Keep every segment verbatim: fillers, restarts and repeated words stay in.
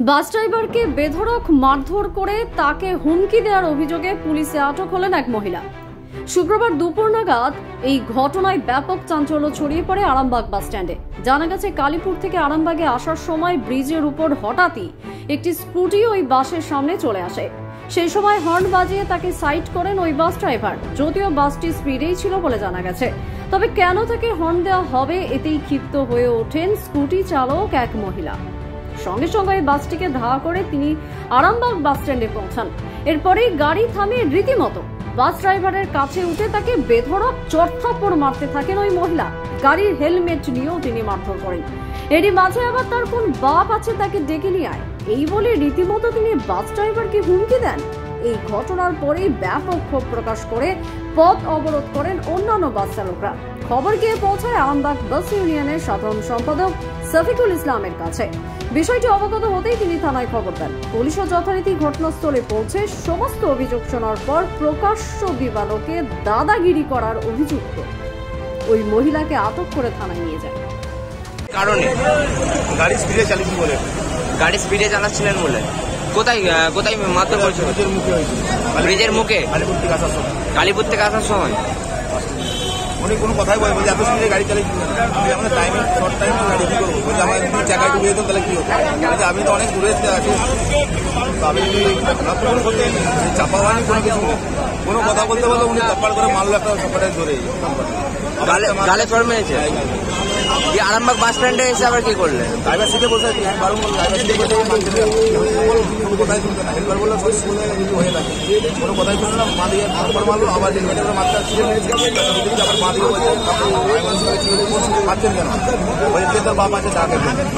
বাস ড্রাইভারকে বেধড়ক মারধর করে তাকে হুমকি দেওয়ার অভিযোগে পুলিশে আটক হলেন এক মহিলা। শুক্রবার দুপুর নাগাদ এই ঘটনায় ব্যাপক চাঞ্চল্য ছড়িয়ে পড়ে আরামবাগ বাস স্ট্যান্ডে। জানা গেছে, কালীপুর থেকে আরামবাগে আসার সময় ব্রিজের উপর হঠাৎই একটি স্কুটি ওই বাসের সামনে চলে আসে। সেই সময় হর্ন বাজিয়ে তাকে সাইড করেন ওই বাস ড্রাইভার। যদিও বাসটি স্পিডেই ছিল বলে জানা গেছে, তবে কেন তাকে হর্ন দেওয়া হবে এতেই ক্ষিপ্ত হয়ে ওঠেন স্কুটি চালক এক মহিলা। সঙ্গে সঙ্গে বাসটিকে ধাওয়া করে তিনি আরামবাগ বাস স্ট্যান্ডে পৌঁছান। এরপরেই গাড়ি থামিয়ে রীতিমতো বাস ড্রাইভারের কাছে উঠে তাকে বেধড়ক চড়থাপ্পড় মারতে থাকেন ওই মহিলা। গাড়ির হেলমেট নিয়েও তিনি মারধর করেন। এরই মাঝে আবার তার কোন বাপ আছে তাকে ডেকে নিয়ে আয়, এই বলে রীতিমতো তিনি বাস ড্রাইভারকে হুমকি দেন। এই ঘটনার পরেই ব্যাপক ক্ষোভ প্রকাশ করে পথ অবরোধ করেন অন্যান্য বাস চালকরা। খবর গিয়ে পৌঁছায় আরামবাগ বাস ইউনিয়নের সাধারণ সম্পাদক সফিকুল ইসলামের কাছে। বিষয়টি অবগত হতেই তিনি থানায় খবর দেন। পুলিশও যথারীতি ঘটনাস্থলে পৌঁছে সমস্ত অভিযোগ শোনার পর প্রকাশ্য দিবালোকে দাদাগিরি করার অভিযুক্ত ওই মহিলাকে আটক করে থানায় নিয়ে যায়। কারণে গাড়ি স্পিডে চালিয়েছি বলে গাড়ি স্পিডে চালাচ্ছিলেন বলে কোথায় কোথায় মারধর করেছিল? ব্রিজের মুখে হয়েছিল। ব্রিজের মুখে কালীপুর থেকে আসার সময় কালীপুর থেকে আসার সময় উনি কোনো কথাই বলে বলছে এত স্পিডে গাড়ি চালিয়েছিল। আমি আমাদের টাইমে শর্ট টাইমে গাড়ি কী করবো? বলছে আমার যদি চাকায় ডুবে যেত তাহলে কী হতো? বলছে আমি তো অনেক দূরে আছি, আমি না তো কোনো করতে চাপা হয়নি, কোনো কিছু কোনো কথা বলতে বলতে উনি চাপ্পাড় করে মারলো একটা সকালে ধরে গালে চড় মেরেছে। আরামবাগ বাস স্ট্যান্ডে এসে আবার কি করলেন? ড্রাইভার সিটে বসে আছি, আমি বারণ বললাম ড্রাইভার সিটে বসে কোনো কথাই শুনতে না। হেল্পার বললো সব স্কুল কিছু হয়ে থাকে, কোনো কথাই শুনলো না। মা দিয়ে একবার মারলো, আবার হেলমেটের মাত্রা ছিঁড়ে মেরেছে, আবার মা দিয়ে বলছে মারছেন কেন? বলছে তোর বাপ আছে ডাকে।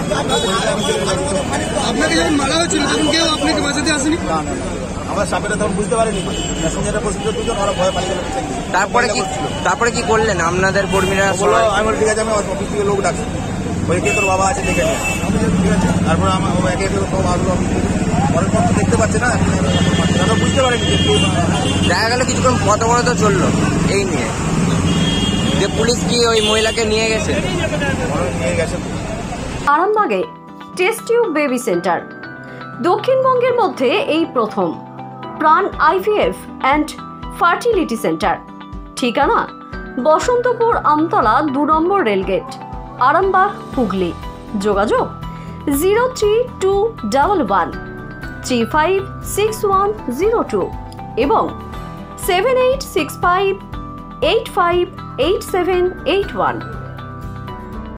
আপনাকে যখন মারা হয়েছিল তখন কেউ আপনাকে বাঁচাতে আসেনি? না না আমরা সাপেটা তখন বুঝতে পারিনি, প্যাসেঞ্জারের প্রসিদ্ধ দুজন ওরা ভয় পালিয়ে গেল। তারপরে কি তারপরে কি করলেন আপনাদের কর্মীরা? বললো আমি ঠিক আছে, আমি অফিস থেকে লোক ডাকছি, বলে কে তোর বাবা আছে দেখে নিয়ে, ঠিক আছে। তারপরে আমার একে সব আসলো, পরের পর তো দেখতে পাচ্ছে না, বুঝতে পারিনি। দেখা গেল কিছুক্ষণ কত বড় তো চললো এই নিয়ে যে পুলিশ কি ওই মহিলাকে নিয়ে গেছে নিয়ে গেছে আরামবাগে টেস্ট টিউব বেবি সেন্টার দক্ষিণবঙ্গের মধ্যে এই প্রথম। প্রাণ আইভিএফ অ্যান্ড ফার্টিলিটি সেন্টার, ঠিকানা বসন্তপুর আমতলা দু নম্বর রেলগেট, আরামবাগ, হুগলি। যোগাযোগ zero three two double one three five six one zero two এবং seven eight six five eight five eight seven eight one.